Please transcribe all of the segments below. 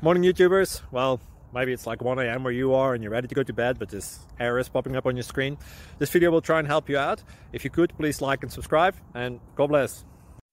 Morning YouTubers. Well, maybe it's like 1 a.m. where you are and you're ready to go to bed, but this error is popping up on your screen. This video will try and help you out. If you could, please like and subscribe, and God bless.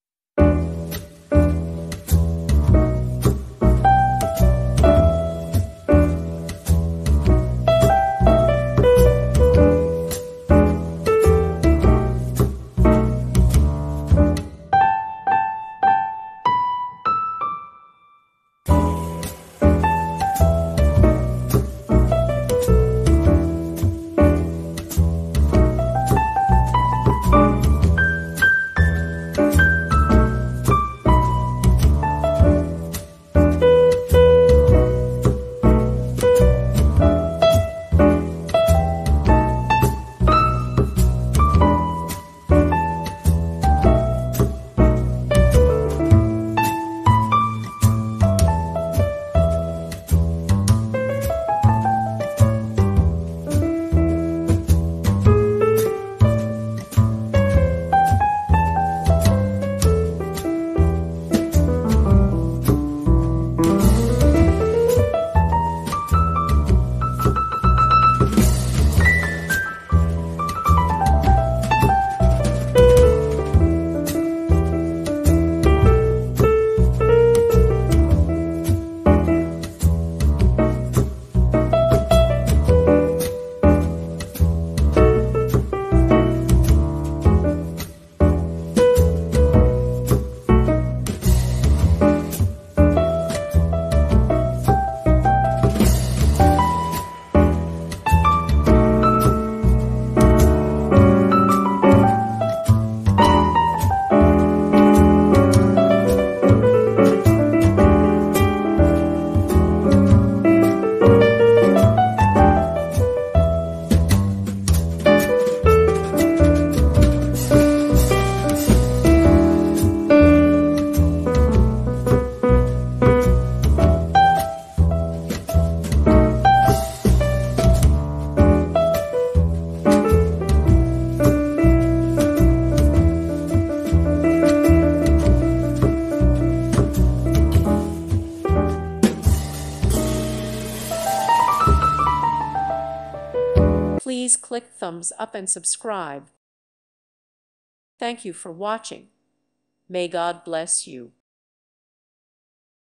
Please click thumbs up and subscribe. Thank you for watching. May God bless you.